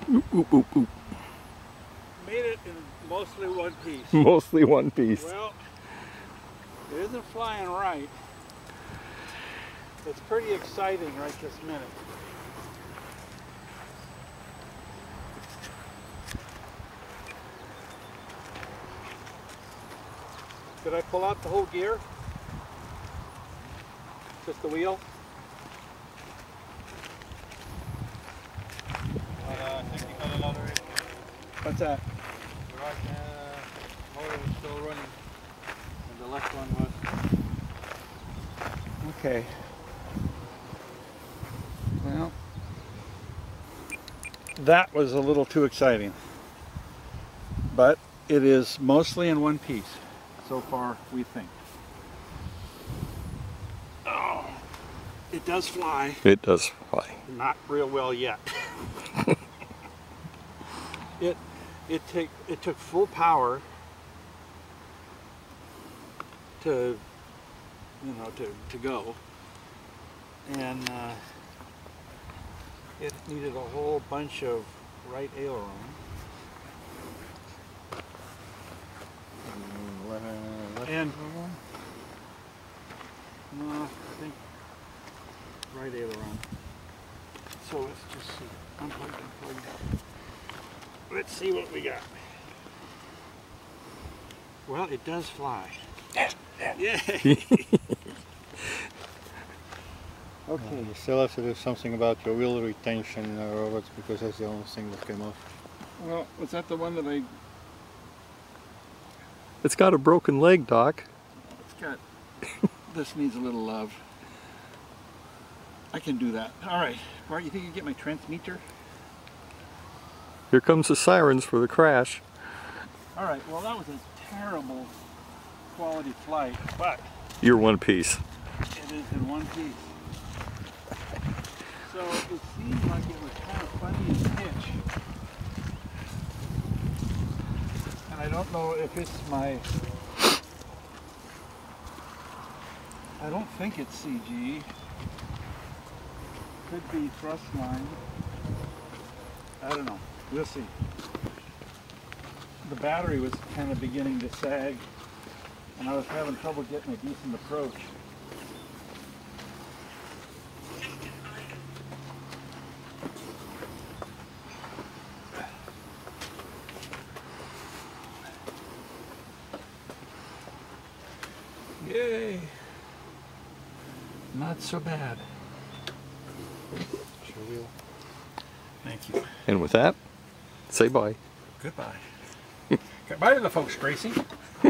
Oop, oop, oop, oop. Made it in mostly one piece. Mostly one piece. Well, it isn't flying right. It's pretty exciting right this minute. Did I pull out the whole gear? Just the wheel? I think you got another issue. What's that? The right motor was still running, and the left one was. Okay. Well, that was a little too exciting. But it is mostly in one piece, so far we think. Oh, it does fly. It does fly. Not real well yet. It took full power to to go, and it needed a whole bunch of right aileron. And no, I think right aileron. So let's just see. Unplugged. Let's see what we got. Well, it does fly. Yeah. Okay. You still have to do something about your wheel retention, Robert, because that's the only thing that came off. Well, was that the one that I... It's got a broken leg, Doc. It's got... This needs a little love. I can do that. All right. Bart, you think you can get my transmitter? Here comes the sirens for the crash. All right. Well, that was a terrible quality flight, but... You're one piece. It is in one piece. So it seemed like it was kind of funny in pitch. And I don't know if it's my... I don't think it's CG. Could be thrust line. I don't know. We'll see. The battery was kind of beginning to sag, and I was having trouble getting a decent approach. Yay! Not so bad. Sure will. Thank you. And with that, say bye. Goodbye. Goodbye to the folks, Gracie.